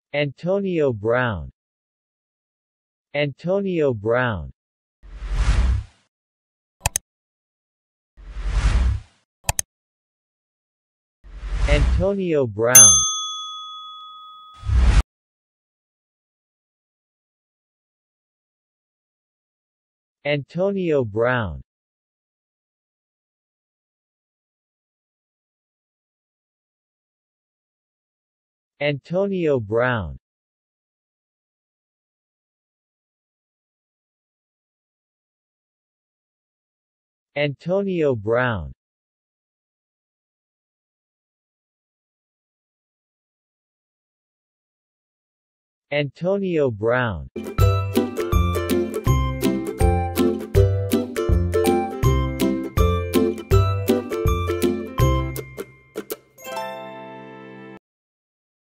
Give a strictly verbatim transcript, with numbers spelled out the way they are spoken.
Antonio Brown. Antonio Brown. Antonio Brown. Antonio Brown. Antonio Brown. Antonio Brown. Antonio Brown.